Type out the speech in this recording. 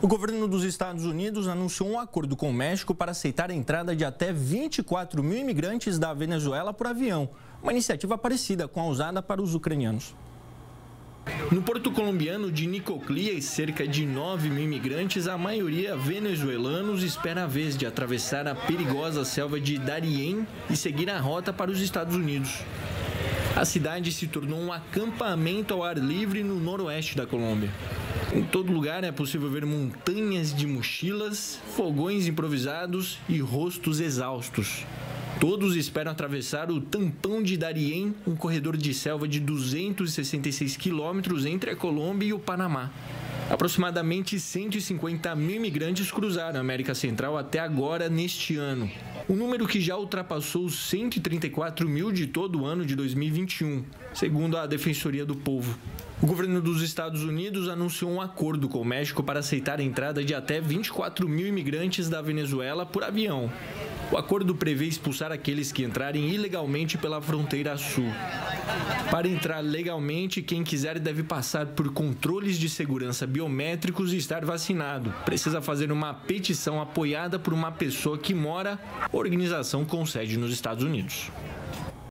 O governo dos Estados Unidos anunciou um acordo com o México para aceitar a entrada de até 24 mil imigrantes da Venezuela por avião, uma iniciativa parecida com a usada para os ucranianos. No porto colombiano de Nicoclía, cerca de 9 mil imigrantes, a maioria venezuelanos, espera a vez de atravessar a perigosa selva de Darién e seguir a rota para os Estados Unidos. A cidade se tornou um acampamento ao ar livre no noroeste da Colômbia. Em todo lugar é possível ver montanhas de mochilas, fogões improvisados e rostos exaustos. Todos esperam atravessar o Tampão de Darién, um corredor de selva de 266 quilômetros entre a Colômbia e o Panamá. Aproximadamente 150 mil imigrantes cruzaram a América Central até agora neste ano, um número que já ultrapassou os 134 mil de todo o ano de 2021, segundo a Defensoria do Povo. O governo dos Estados Unidos anunciou um acordo com o México para aceitar a entrada de até 24 mil imigrantes da Venezuela por avião. O acordo prevê expulsar aqueles que entrarem ilegalmente pela fronteira sul. Para entrar legalmente, quem quiser deve passar por controles de segurança biométricos e estar vacinado. Precisa fazer uma petição apoiada por uma pessoa que mora ou organização com sede nos Estados Unidos.